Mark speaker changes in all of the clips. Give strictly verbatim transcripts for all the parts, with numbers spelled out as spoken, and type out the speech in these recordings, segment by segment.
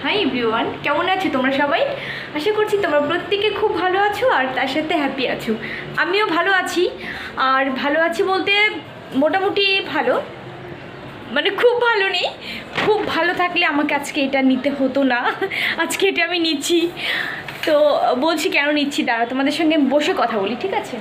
Speaker 1: Hi everyone, কেমন আছো তোমরা সবাই? আশা করছি তোমরা প্রত্যেকে খুব ভালো আছো আর তার সাথে হ্যাপি আছো। আমিও ভালো আছি। আর ভালো আছি বলতে মোটামুটি ভালো, মানে খুব ভালো নেই। খুব ভালো থাকলে আমাকে আজকে এটা নিতে হতো না, আজকে এটা আমি নিচ্ছি। তো বলছি কেন নিচ্ছি, দাঁড়া তোমাদের সঙ্গে বসে কথা বলি, ঠিক আছে?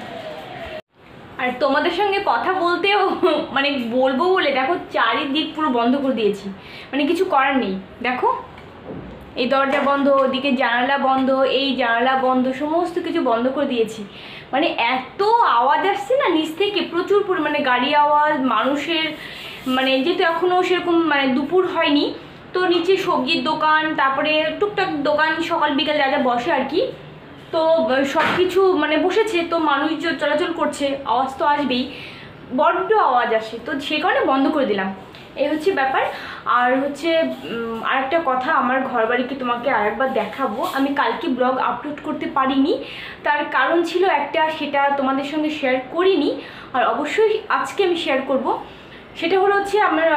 Speaker 1: আর তোমাদের সঙ্গে কথা বলতেও মানে বলবো বলে দেখো চারিদিক পুরো বন্ধ করে দিয়েছি, মানে কিছু করার নেই। দেখো এই দরজা বন্ধ, ওদিকে জানালা বন্ধ, এই জানালা বন্ধ, সমস্ত কিছু বন্ধ করে দিয়েছি। মানে এত আওয়াজ আসছে না নিচ থেকে, প্রচুর পরিমাণে গাড়ি আওয়াজ, মানুষের, মানে যেহেতু এখনও সেরকম মানে দুপুর হয়নি, তো নিচে সবজির দোকান, তারপরে টুকটাক দোকান সকাল বিকাল যা যা বসে আর কি, তো সব কিছু মানে বসেছে, তো মানুষ চলাচল করছে, আওয়াজ তো আসবেই, বড্ড আওয়াজ আসে, তো সে কারণে বন্ধ করে দিলাম। এই হচ্ছে ব্যাপার। আর হচ্ছে আরেকটা কথা, আমার ঘর বাড়িকে তোমাকে আরেকবার দেখাবো। আমি কালকে ব্লগ আপলোড করতে পারিনি, তার কারণ ছিল একটা, সেটা তোমাদের সঙ্গে শেয়ার করিনি, আর অবশ্যই আজকে আমি শেয়ার করব। সেটা হলো হচ্ছে আমার,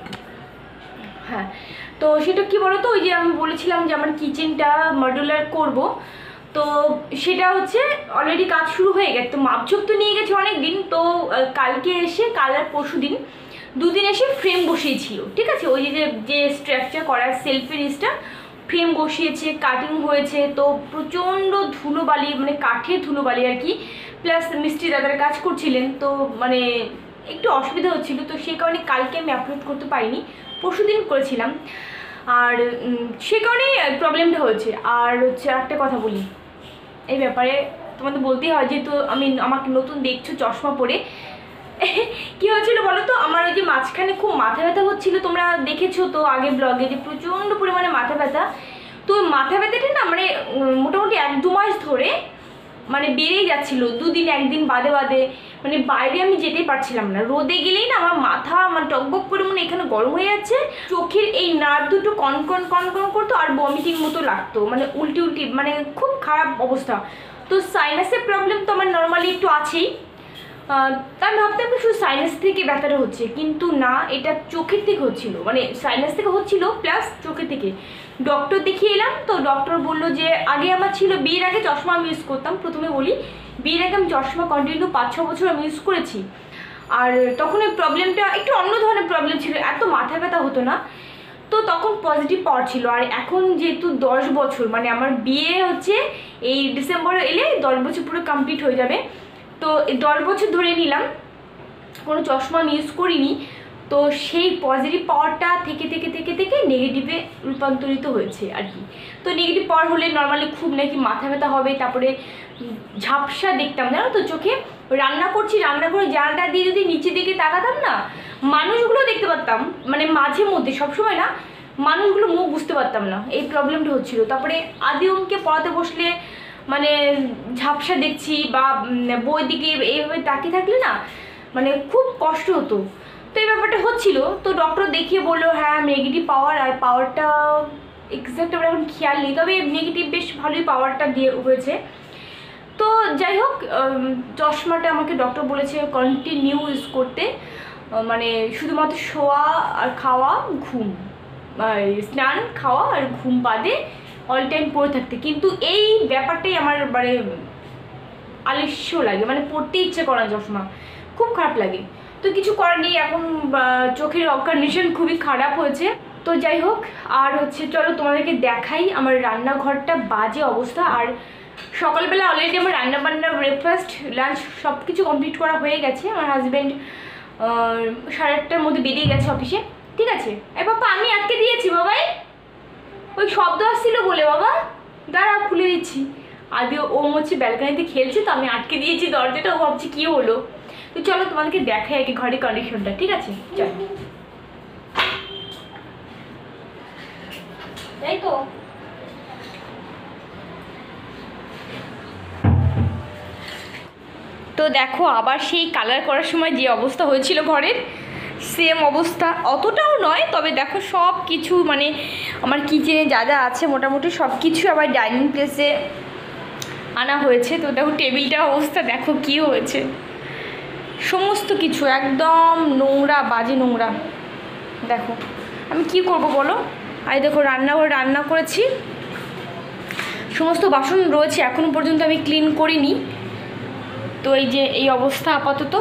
Speaker 1: হ্যাঁ তো সেটা কি বলো তো, ওই যে আমি বলেছিলাম যে আমার কিচেনটা মডুলার করব, তো সেটা হচ্ছে অলরেডি কাজ শুরু হয়ে গেছে। তো মাপঝোপ তো নিয়ে গেছে অনেক দিন, তো কালকে এসে কাল আর পরশু দিন দুদিন এসে ফ্রেম বসিয়েছিল, ঠিক আছে? ওই যে যে স্ট্রাকচার করার সেলফের জিনিসটা ফ্রেম বসিয়েছে, কাটিং হয়েছে, তো প্রচণ্ড ধুলোবালি, মানে কাঠের ধুলোবালি আর কি, প্লাস মিস্ত্রি দাদারা কাজ করছিলেন, তো মানে একটু অসুবিধা হচ্ছিল, তো সেই কারণে কালকে আমি আপলোড করতে পারিনি, পরশু দিন করেছিলাম, আর সে কারণেই প্রবলেমটা হয়েছে। আর হচ্ছে একটা কথা বলি এই ব্যাপারে, তোমাদের বলতেই হয়, যেহেতু আমি আমাকে নতুন দেখছো চশমা পরে, কী হয়েছিল বলো তো, আমার ওই যে মাঝখানে খুব মাথা ব্যথা হচ্ছিলো, তোমরা দেখেছো তো আগে ব্লগে যে প্রচণ্ড পরিমাণে মাথা ব্যথা, তো ওই মাথা ব্যথাটা না মানে মোটামুটি এক দু মাস ধরে মানে বেড়েই যাচ্ছিলো, দুদিন একদিন বাদে বাদে, মানে বাইরে আমি যেতেই পারছিলাম না, রোদে গেলেই না আমার মাথা মানে টকবক করে মানে এখানে গরম হয়ে যাচ্ছে, চোখের এই নার্ভ দুটো কনকন কনকন করতো, আর বমিটিং মতো লাগতো, মানে উল্টি উল্টি, মানে খুব খারাপ অবস্থা। তো সাইনাসের প্রবলেম তো আমার নর্মালি একটু আছেই, তাই আমি ভাবতাম শুধু সাইনাস থেকে ব্যথাটা হচ্ছে, কিন্তু না, এটা চোখের থেকে হচ্ছিল, মানে সাইনাস থেকে হচ্ছিল প্লাস চোখের থেকে। ডক্টর দেখিয়ে এলাম, তো ডক্টর বললো যে আগে আমার ছিল, বিয়ের আগে চশমা আমি ইউজ করতাম, প্রথমে বলি বিয়ের আগে আমি চশমা কন্টিনিউ পাঁচ ছ বছর আমি ইউজ করেছি, আর তখন এই প্রবলেমটা একটু অন্য ধরনের প্রবলেম ছিল, এত মাথা ব্যথা হতো না, তো তখন পজিটিভ পাওয়ার ছিল। আর এখন যেহেতু দশ বছর, মানে আমার বিয়ে হচ্ছে এই ডিসেম্বরে এলে দশ বছর পুরো কমপ্লিট হয়ে যাবে, তো দশ বছর ধরে নিলাম কোনো চশমা আমি ইউজ করিনি, তো সেই পজিটিভ পাওয়ারটা থেকে থেকে থেকে থেকে নেগেটিভে রূপান্তরিত হয়েছে আর কি। তো নেগেটিভ পাওয়ার হলে নর্মালি খুব নাকি মাথা ব্যথা হবে, তারপরে ঝাপসা দেখতাম, জানো তো চোখে। রান্না করছি, রান্না করে জানলাটা দিয়ে যদি নিচের দিকে তাকাতাম না, মানুষগুলো দেখতে পারতাম, মানে মাঝে মধ্যে, সবসময় না, মানুষগুলো মুখ বুঝতে পারতাম না, এই প্রবলেমটা হচ্ছিল। তারপরে আদিওমকে পড়াতে বসলে মানে ঝাপসা দেখছি, বা বই দিকে এইভাবে তাকিয়ে থাকলে না মানে খুব কষ্ট হতো, তো এই ব্যাপারটা হচ্ছিল। তো ডক্টর দেখিয়ে বললো হ্যাঁ নেগেটিভ পাওয়ার, আর পাওয়ারটা এক্স্যাক্ট আমার এখন খেয়াল নেই, তবে নেগেটিভ বেশ ভালোই পাওয়ারটা দিয়ে হয়েছে। তো যাই হোক, চশমাটা আমাকে ডক্টর বলেছে কন্টিনিউ ইউজ করতে, মানে শুধুমাত্র শোয়া আর খাওয়া, ঘুম, স্নান, খাওয়া আর ঘুম বাদে অল টাইম পরে থাকতে। কিন্তু এই ব্যাপারটাই আমার মানে আলস্য লাগে, মানে পড়তে ইচ্ছে করে না চশমা, খুব খারাপ লাগে। তো কিছু করার নেই, এখন চোখের কন্ডিশন খুবই খারাপ হয়েছে। তো যাই হোক, আর হচ্ছে চলো তোমাদেরকে দেখাই আমার রান্নাঘরটা, বাজে অবস্থা। আর সকালবেলা অলরেডি আমার রান্না বান্না, ব্রেকফাস্ট, লাঞ্চ সব কিছু কমপ্লিট করা হয়ে গেছে। আমার হাজব্যান্ড সাড়ে আটটার মধ্যে বেরিয়ে গেছে অফিসে, ঠিক আছে? এ বাবা আমি আটকে দিয়েছি বাবাই, ওই শব্দ আসছিল বলে, বাবা দাঁড়া খুলে দিচ্ছি। আদি ওম হচ্ছে ব্যালকানিতে খেলছে, তো আমি আটকে দিয়েছি দরজাটা, ও ভাবছি কী হলো। তো চলো তোমাদেরকে দেখাই আর কি ঘরের কন্ডিশনটা, ঠিক আছে? চল, তাই তো। তো দেখো আবার সেই কালার করার সময় যে অবস্থা হয়েছিল ঘরের, সেম অবস্থা, অতটাও নয়, তবে দেখো সব কিছু মানে আমার কিচেনে যা যা আছে মোটামুটি সব কিছু আবার ডাইনিং প্লেসে আনা হয়েছে। তো দেখো টেবিলটার অবস্থা দেখো কী হয়েছে, সমস্ত কিছু একদম নোংরা, বাজে নোংরা। দেখো আমি কি করব বলো, আর দেখো রান্নাঘরে রান্না করেছি, সমস্ত বাসন রয়েছে, এখনও পর্যন্ত আমি ক্লিন করিনি। তো এই যে এই অবস্থা আপাতত,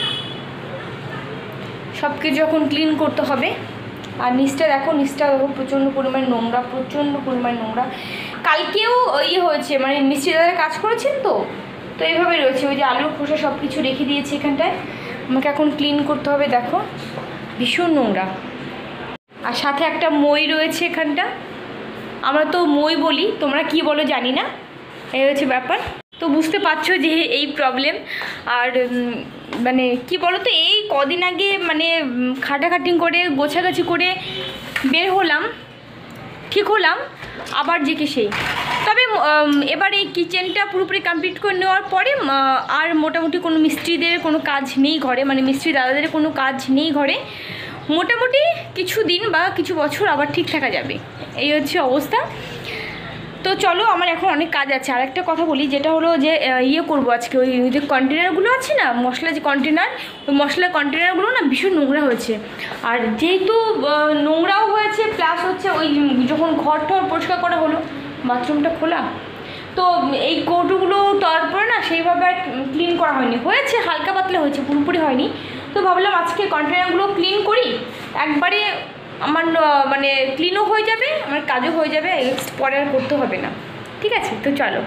Speaker 1: সব কিছু এখন ক্লিন করতে হবে। আর নিচটা দেখো, নিচটা দেখো প্রচণ্ড পরিমাণে নোংরা, প্রচণ্ড পরিমাণে নোংরা। কালকেও ইয়ে হয়েছে, মানে মিস্ত্রি দাদারা কাজ করেছেন তো তো এইভাবে রয়েছে। ওই যে আলুর খোসা সব কিছু রেখে দিয়েছি এখানটায়, আমাকে এখন ক্লিন করতে হবে। দেখো ভীষণ নোংরা। আর সাথে একটা মই রয়েছে এখানটা, আমরা তো মই বলি, তোমরা কি বলো জানি না, এই হচ্ছে ব্যাপার। তো বুঝতে পারছো যে এই প্রবলেম। আর মানে কি বলো তো, এই কদিন আগে মানে খাটাখাটিং করে গোছাগাছি করে বের হলাম, ঠিক হলাম, আবার যে কি সেই। তবে এবার এই কিচেনটা পুরোপুরি কমপ্লিট করে নেওয়ার পরে আর মোটামুটি কোনো মিস্ত্রিদের কোনো কাজ নেই ঘরে, মানে মিস্ত্রি দাদাদের কোনো কাজ নেই ঘরে। মোটামুটি কিছু দিন বা কিছু বছর আবার ঠিক থাকা যাবে, এই হচ্ছে অবস্থা। তো চলো, আমার এখন অনেক কাজ আছে। আর একটা কথা বলি, যেটা হলো যে ইয়ে করবো আজকে, ওই যে কন্টেনারগুলো আছে না, মশলা যে কন্টেনার, ওই মশলার কন্টেনারগুলো না ভীষণ নোংরা হয়েছে। আর যেহেতু নোংরাও হয়েছে প্লাস হচ্ছে ওই যখন ঘর টর পরিষ্কার করা হলো, বাথরুমটা খোলা, তো এই কৌটোগুলো তারপরে না সেইভাবে আর ক্লিন করা হয়নি, হয়েছে হালকা পাতলা হয়েছে, পুরোপুরি হয়নি। তো ভাবলাম আজকে কন্টেনারগুলো ক্লিন করি, একবারে আমার মানে ক্লিনও হয়ে যাবে, আমার কাজও হয়ে যাবে, পরে আর করতে হবে না। ঠিক আছে, তো চলো।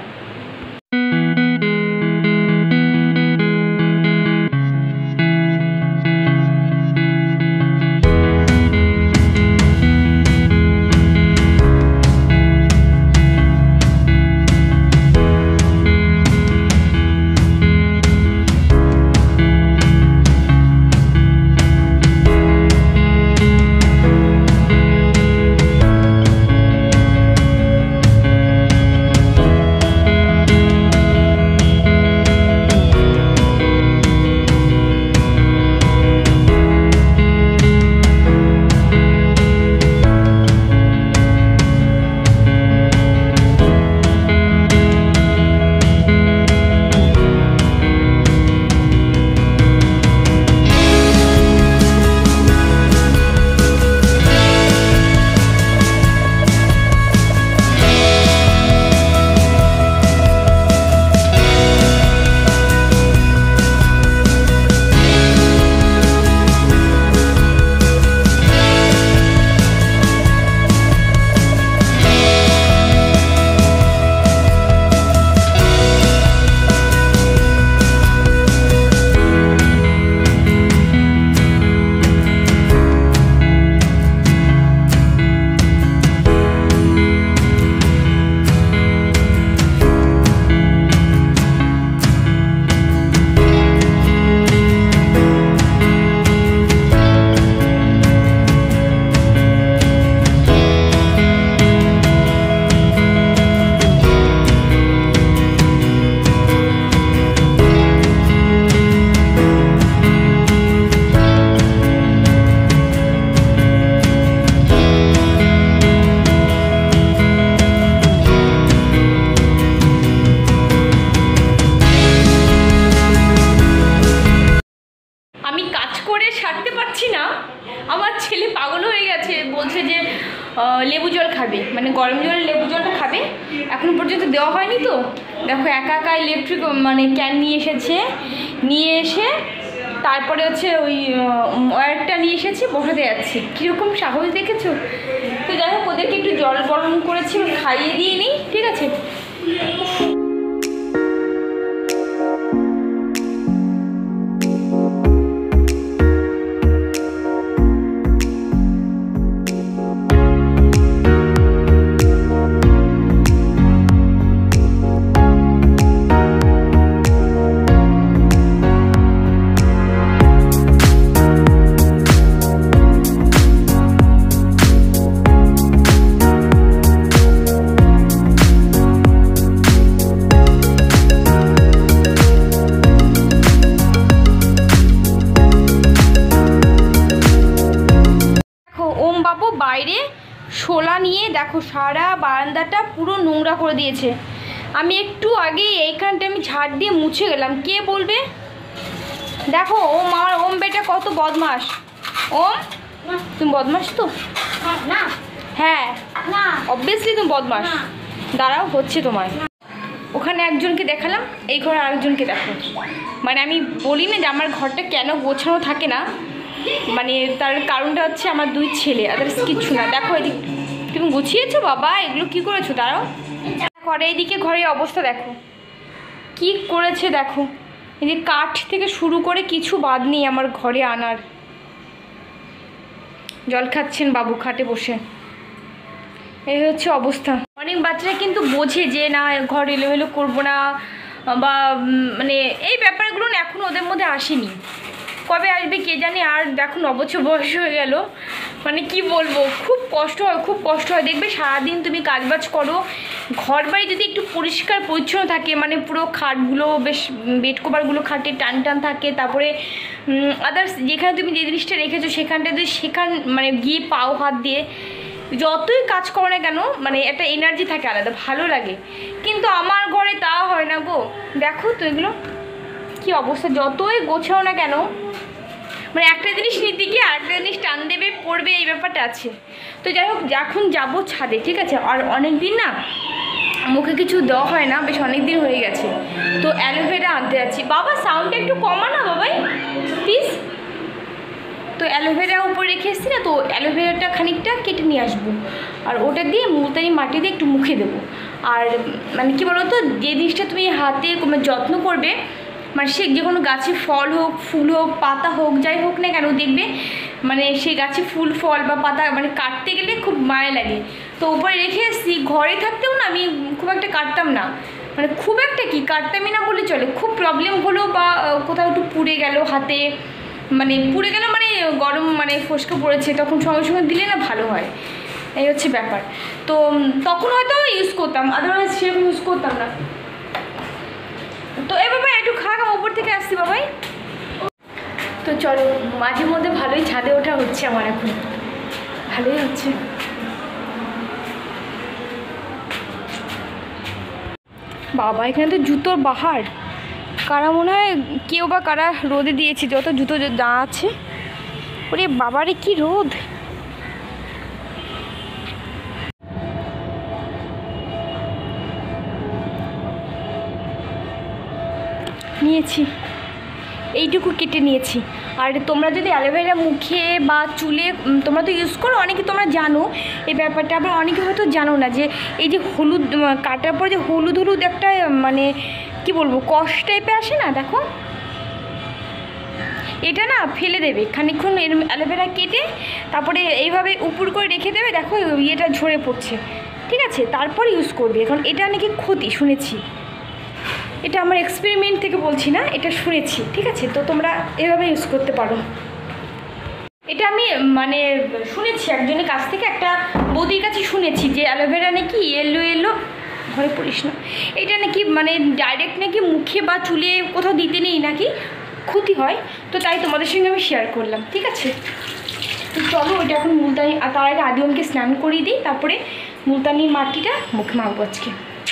Speaker 1: আমার ছেলে পাগল হয়ে গেছে, বলছে যে লেবু জল খাবে, মানে গরম জলে লেবু জলটা খাবে, এখনো পর্যন্ত দেওয়া হয়নি। তো দেখো একা একা ইলেকট্রিক মানে ক্যান নিয়ে এসেছে, নিয়ে এসে তারপরে হচ্ছে ওই ওয়্যারটা নিয়ে এসেছি, বসাতে যাচ্ছি, কীরকম সাহস দেখেছো। তো যাই হোক, ওদেরকে একটু জল গরম করেছি, খাইয়ে দিয়ে নিই, ঠিক আছে। বাইরে শোলা নিয়ে দেখো সারা বারান্দাটা পুরো নোংরা করে দিয়েছে। আমি একটু আগে এইখানটা আমি ঝাড় দিয়ে মুছে গেলাম, কে বলবে। দেখো ওম, আমার ওম বেটা কত বদমাস। ওম তুমি বদমাস তো না, হ্যাঁ অবভিয়াসলি তুমি বদমাস। দাঁড়াও, হচ্ছে তোমার। ওখানে একজনকে দেখালাম, এই ঘরে আরেকজনকে দেখো। মানে আমি বলি না যে আমার ঘরটা কেন গোছানো থাকে না, মানে তার কারণটা হচ্ছে আমার দুই ছেলে, আদার্স কিচ্ছু না। দেখো এদিক তুমি গুছিয়েছো বাবা, এগুলো কি করেছো? দাঁড়াও, ঘরে এইদিকে ঘরের অবস্থা দেখো কি করেছে। দেখো এই যে কাঠ থেকে শুরু করে কিছু বাদ নেই আমার ঘরে আনার। জল খাচ্ছেন বাবু খাটে বসে, এই হচ্ছে অবস্থা। অনেক বাচ্চারা কিন্তু বোঝে যে না ঘর এলোমেলো করবো না, বা মানে এই ব্যাপারগুলো না এখনও ওদের মধ্যে আসেনি। কবে আসবে কে জানি। আর দেখো ন বছর বয়স হয়ে গেল, মানে কি বলবো, খুব কষ্ট হয়, খুব কষ্ট হয়। দেখবে সারাদিন তুমি কাজবাজ করো, ঘর বাড়ি যদি একটু পরিষ্কার পরিচ্ছন্ন থাকে, মানে পুরো খাটগুলো বেশ বেড কভারগুলো খাটে টান টান থাকে, তারপরে আদার্স যেখানে তুমি যে জিনিসটা রেখেছো সেখানটা যদি সেখান মানে গিয়ে পাও হাত দিয়ে যতই কাজ করো না কেন, মানে একটা এনার্জি থাকে আলাদা, ভালো লাগে। কিন্তু আমার ঘরে তা হয় না গো। দেখো তো এগুলো কি অবস্থা, যতই গোছাও না কেন, মানে একটা জিনিস নিতে গিয়ে আরেকটা জিনিস টান দেবে পড়বে, এই ব্যাপারটা আছে। তো যাই হোক, এখন যাবো ছাদে, ঠিক আছে। আর অনেক দিন না মুখে কিছু দেওয়া হয় না, বেশ অনেক দিন হয়ে গেছে। তো অ্যালোভেরা আনতে যাচ্ছি। বাবা সাউন্ডটা একটু কমা না বাবাই প্লিজ। তো অ্যালোভেরা উপরে রেখে এসেছি না, তো অ্যালোভেরাটা খানিকটা কেটে নিয়ে আসবো, আর ওটা দিয়ে মুলতানি মাটি দিয়ে একটু মুখে দেবো। আর মানে কী বলো তো, যে জিনিসটা তুমি হাতে যত্ন করবে, মানে সে যে কোনো গাছে ফল হোক, ফুল হোক, পাতা হোক, যাই হোক না কেন, দেখবে মানে সেই গাছে ফুল ফল বা পাতা মানে কাটতে গেলে খুব মায়া লাগে। তো উপরে রেখে এসেছি, ঘরে থাকতেও না আমি খুব একটা কাটতাম না, মানে খুব একটা কি কাটতামই না বলে চলে। খুব প্রবলেম হলো বা কোথাও একটু পুড়ে গেল হাতে, মানে পুড়ে গেল মানে গরম মানে ফসকা পড়েছে, তখন সঙ্গে সঙ্গে দিলে না ভালো হয়, এই হচ্ছে ব্যাপার। তো তখন হয়তো ইউজ করতাম, আদারওয়াইজ সেরকম ইউজ করতাম না। তো এ বাবা একটু খাওয়া উপর থেকে আসছি বাবাই। তো চলো, মাঝে মধ্যে ভালোই ছাদে ওঠা হচ্ছে আমার, এখন ভালোই হচ্ছে। বাবা এখানে তো জুতোর বাহার, কারা মনে হয় কেউ বা কারা রোদে দিয়েছে, যত জুতো যা আছে। ওরে বাবারে কি রোদ। নিয়েছি এইটুকু কেটে নিয়েছি। আর তোমরা যদি অ্যালোভেরা মুখে বা চুলে তোমরা তো ইউজ করো, অনেকে তোমরা জানো এই ব্যাপারটা, আবার অনেকে হয়তো জানো না যে এই যে হলুদ কাটার পর যে হলুদ হলুদ একটা মানে কি বলবো কষ টাইপের আসে না, দেখো এটা না ফেলে দেবে খানিকক্ষণ অ্যালোভেরা কেটে, তারপরে এইভাবে উপর করে রেখে দেবে, দেখো ইয়েটা ঝরে পড়ছে, ঠিক আছে, তারপর ইউজ করবে। এখন এটা নাকি ক্ষতি শুনেছি, এটা আমার এক্সপেরিমেন্ট থেকে বলছি না, এটা শুনেছি, ঠিক আছে। তো তোমরা এভাবে ইউজ করতে পারো। এটা আমি মানে শুনেছি একজনের কাছ থেকে, একটা বৌদির কাছে শুনেছি যে অ্যালোভেরা নাকি এলো এলো ঘরে পড়িস না, এটা নাকি মানে ডাইরেক্ট নাকি মুখে বা চুলে কোথাও দিতে নেই, নাকি ক্ষতি হয়। তো তাই তোমাদের সঙ্গে আমি শেয়ার করলাম, ঠিক আছে। তো চলো ওইটা এখন মুলতানি, আর তার আগে আদিমকে স্নান করিয়ে দিই, তারপরে মুলতানির মাটিটা মুখে মাখবো আজকে।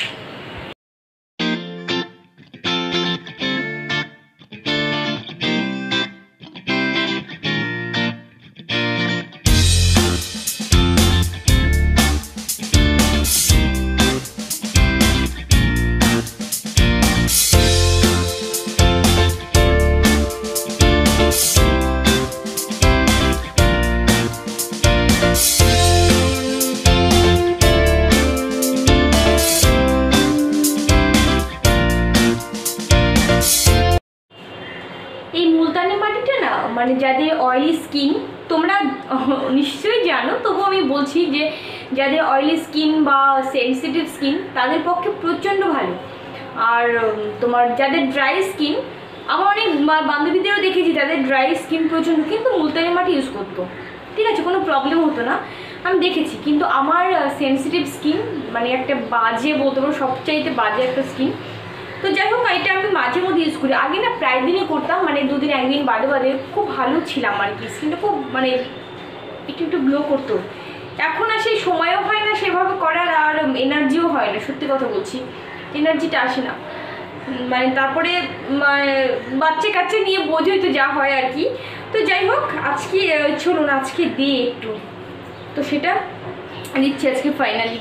Speaker 1: মানে যাদের অয়েলি স্কিন, তোমরা নিশ্চয়ই জানো, তবুও আমি বলছি যে যাদের অয়েলি স্কিন বা সেনসিটিভ স্কিন তাদের পক্ষে প্রচণ্ড ভালো। আর তোমার যাদের ড্রাই স্কিন, আমার অনেক বান্ধবীদেরও দেখেছি তাদের ড্রাই স্কিন প্রচণ্ড, কিন্তু মুলতানি মাটি ইউজ করতো, ঠিক আছে, কোনো প্রবলেম হতো না, আমি দেখেছি। কিন্তু আমার সেনসিটিভ স্কিন, মানে একটা বাজে বলতে পারো, সবচাইতে বাজে একটা স্কিন। তো যাই হোক, এটা আমি মাঝে মধ্যে ইউজ করি, আগে না প্রায় দিনই করতাম, মানে দুদিন একদিন বাদে বাদে, খুব ভালো ছিলাম আর কি, স্কিনটা খুব মানে একটু একটু গ্লো করতো। এখন আর সেই সময়ও হয় না সেভাবে করার, আর এনার্জিও হয় না, সত্যি কথা বলছি, এনার্জিটা আসে না। মানে তারপরে বাচ্চা কাচ্চা নিয়ে বোঝোই তো যা হয় আর কি। তো যাই হোক, আজকে চলুন আজকে দিই একটু, তো সেটা দিচ্ছি আজকে ফাইনালি।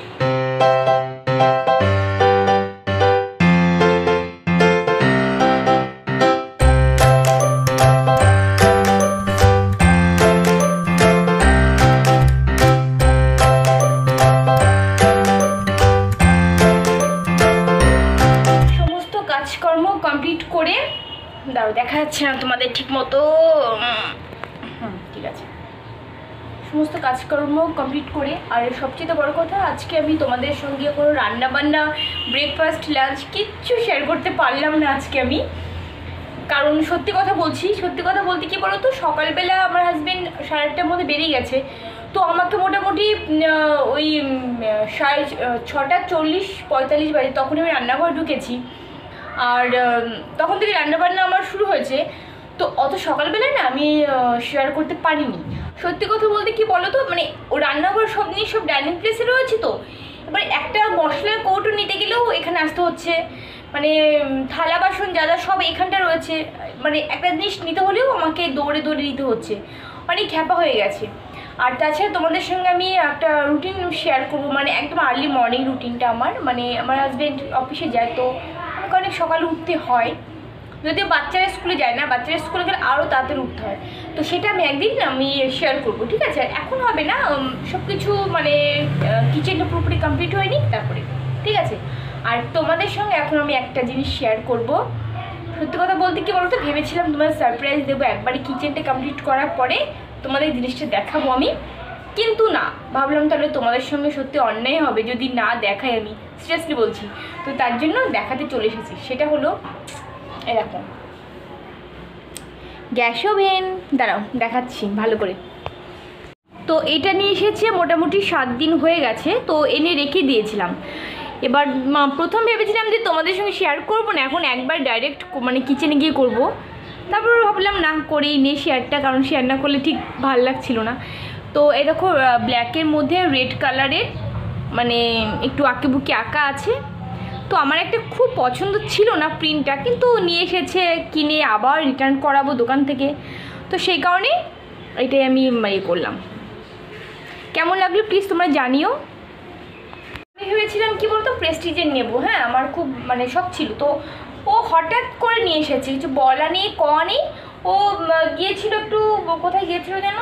Speaker 1: সমস্ত কাজকর্ম কমপ্লিট করে দাও, দেখা যাচ্ছে না তোমাদের ঠিক মতো। হুম ঠিক আছে, সমস্ত কাজকর্ম কমপ্লিট করে, আর সবচেয়ে বড় কথা আজকে আমি তোমাদের সঙ্গে কোনো রান্না বান্না, ব্রেকফাস্ট, লাঞ্চ কিচ্ছু শেয়ার করতে পারলাম না আজকে আমি। কারণ সত্যি কথা বলছি, সত্যি কথা বলতে কি বলো তো, সকালবেলা আমার হাজব্যান্ড সাড়ে আটটার মধ্যে বেরিয়ে গেছে, তো আমাকে মোটামুটি ওই সাড়ে ছটা চল্লিশ পঁয়তাল্লিশ বাজে তখন আমি রান্নাঘরে ঢুকেছি, আর তখন থেকে রান্নাবান্না আমার শুরু হয়েছে। তো অত সকালবেলায় না আমি শেয়ার করতে পারিনি। সত্যি কথা বলতে কি বলো তো, মানে ও রান্নাঘর সব জিনিস সব ডাইনিং প্লেসে রয়েছে, তো এবার একটা মশলার কৌটো নিতে গেলেও এখানে আসতে হচ্ছে, মানে থালা বাসন যা যা সব এখানটা রয়েছে, মানে একটা জিনিস নিতে হলেও আমাকে দৌড়ে দৌড়ে নিতে হচ্ছে, অনেক খ্যাপা হয়ে গেছে। আর তাছাড়া তোমাদের সঙ্গে আমি একটা রুটিন শেয়ার করবো, মানে একদম আর্লি মর্নিং রুটিনটা আমার, মানে আমার হাজব্যান্ড অফিসে যায়, তো আমাকে অনেক সকালে উঠতে হয়, যদিও বাচ্চারা স্কুলে যায় না, বাচ্চারা স্কুলে গেলে আরও তাড়াতাড়ি উঠতে হয়, তো সেটা আমি একদিন আমি শেয়ার করবো, ঠিক আছে? এখন হবে না, সব কিছু মানে কিচেনটা পুরোপুরি কমপ্লিট হয়নি তারপরে, ঠিক আছে? আর তোমাদের সঙ্গে এখন আমি একটা জিনিস শেয়ার করব। সত্যি কথা বলতে কি বলতো, ভেবেছিলাম তোমাদের সারপ্রাইজ দেবো একবারে কিচেনটা কমপ্লিট করার পরে তোমাদের জিনিসটা দেখাবো আমি, কিন্তু না, ভাবলাম তাহলে তোমাদের সঙ্গে সত্যি অন্যায় হবে যদি না দেখাই, আমি সিরিয়াসলি বলছি। তো তার জন্য দেখাতে চলে এসেছি, সেটা হলো এরকম গ্যাস ওভেন। দাঁড়াও দেখাচ্ছি ভালো করে। তো এটা নিয়ে এসেছে মোটামুটি সাত দিন হয়ে গেছে, তো এনে রেখে দিয়েছিলাম। এবার প্রথম ভেবেছিলাম যে তোমাদের সঙ্গে শেয়ার করবো না, এখন একবার ডাইরেক্ট মানে কিচেনে গিয়ে করব, তারপর ভাবলাম না করেই নিয়ে শেয়ারটা, কারণ শেয়ার না করলে ঠিক ভালো লাগছিল না। তো এই দেখো ব্ল্যাকের মধ্যে রেড কালারের মানে একটু আঁকে বুকে আঁকা আছে, তো আমার একটা খুব পছন্দ ছিল না প্রিন্টটা, কিন্তু নিয়ে এসেছে, কিনে আবার রিটার্ন করাবো দোকান থেকে, তো সেই কারণে এটাই আমি ইয়ে করলাম। কেমন লাগলো প্লিজ তোমরা জানিও। আমি ভেবেছিলাম কি বলতো প্রেস্টিজের নেব, হ্যাঁ আমার খুব মানে শখ ছিল, তো ও হঠাৎ করে নিয়ে এসেছে, কিছু বলা নেই ক নেই। ও গিয়েছিল একটু, কোথায় গিয়েছিল যেন,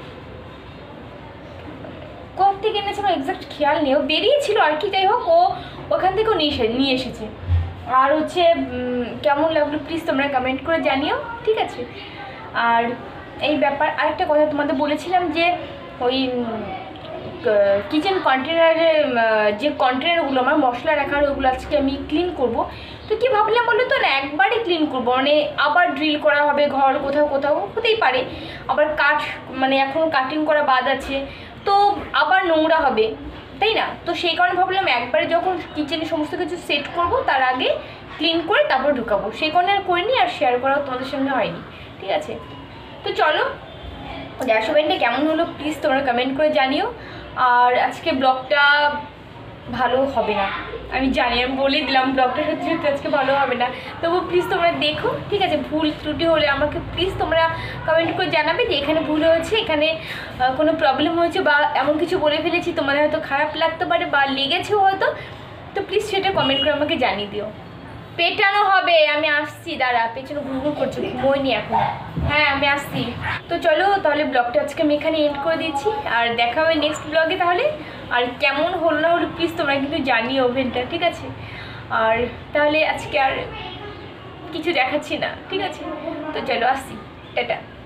Speaker 1: কোথা থেকে এনেছে আমার এক্সাক্ট খেয়াল নেই, ও বেরিয়েছিল আর কি, যাই হোক ও ওখান থেকেও নিয়ে এসে নিয়ে এসেছে। আর হচ্ছে কেমন লাগলো প্লিজ তোমরা কমেন্ট করে জানিও, ঠিক আছে? আর এই ব্যাপার আরেকটা কথা তোমাদের বলেছিলাম যে ওই কিচেন কন্টেনারে যে কন্টেনারগুলো আমার মশলা রাখার ওগুলো আজকে আমি ক্লিন করব। তো কি ভাবলাম বলো তো, না একবারই ক্লিন করবো, মানে আবার ড্রিল করা হবে ঘর, কোথাও কোথাও হতেই পারে, আবার কাঠ মানে এখন কাটিং করা বাদ আছে, তো আবার নোংরা হবে, তাই না? তো সেই কারণে ভাবলাম একবারে যখন কিচেনে সমস্ত কিছু সেট করব তার আগে ক্লিন করে তারপর ঢুকাবো, সেই কারণে আর করিনি, আর শেয়ার করাও তোমাদের সঙ্গে হয়নি, ঠিক আছে? তো চলো গ্যাস ওভেনটা কেমন হলো প্লিজ তোমরা কমেন্ট করে জানিও। আর আজকে ব্লগটা ভালো হবে না, আমি জানি, আমি বলে দিলাম ব্লগটা সত্যি সত্যি আজকে ভালো হবে না, তবু প্লিজ তোমরা দেখো, ঠিক আছে? ভুল ত্রুটি হলে আমাকে প্লিজ তোমরা কমেন্ট করে জানাবে যে এখানে ভুল হয়েছে, এখানে কোনো প্রবলেম হয়েছে, বা এমন কিছু বলে ফেলেছি তোমাদের হয়তো খারাপ লাগতে পারে বা লেগেছেও হয়তো, তো প্লিজ সেটা কমেন্ট করে আমাকে জানিয়ে দিও। পেটানো হবে, আমি আসছি, দাঁড়া, পেছনে ঘুরঘুর করছো, ঘুমোইনি এখন, হ্যাঁ আমি আসছি। তো চলো তাহলে ব্লগটা আজকে আমি এখানে এন্ড করে দিচ্ছি, আর দেখা হবে নেক্সট ব্লগে তাহলে। আর কেমন হলো না হলো প্লিজ তোমরা কিন্তু জানিও ওভেনটা, ঠিক আছে? আর তাহলে আজকে আর কিছু দেখাচ্ছি না, ঠিক আছে? তো চলো আসছি, টাটা।